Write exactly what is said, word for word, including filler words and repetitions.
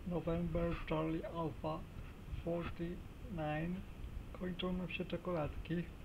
November Charlie Alpha czterdzieści dziewięć. Kończą nam się czekoladki.